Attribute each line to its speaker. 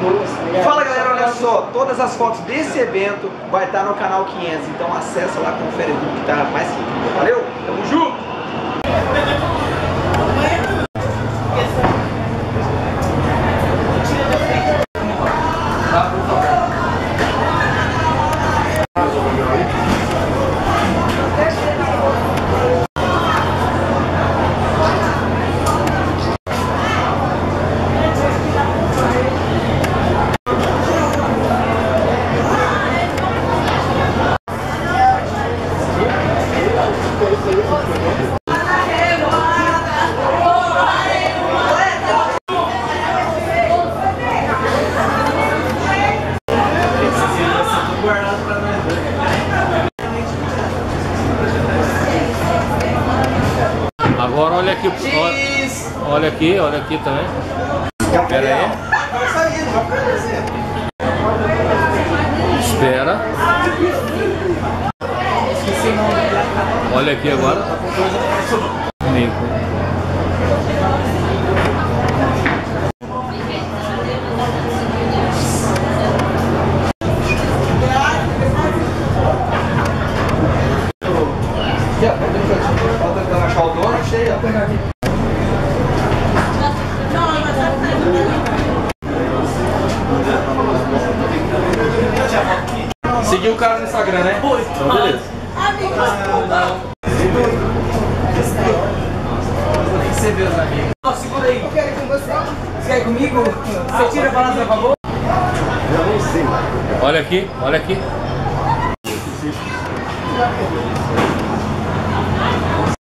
Speaker 1: Fala galera, olha só, todas as fotos desse evento vai estar no canal 500, então acessa lá, confere tudo que tá mais que valeu, tamo junto!
Speaker 2: Agora olha aqui, olha aqui também. Espera aí. Espera. Olha aqui agora.
Speaker 1: Seguiu o cara no Instagram, né? Então, beleza. Você vê os amigos. Segura aí. Eu quero ir com você. Você quer ir comigo? Você tira a balança, por favor?
Speaker 2: Eu nem sei. Olha aqui, olha aqui.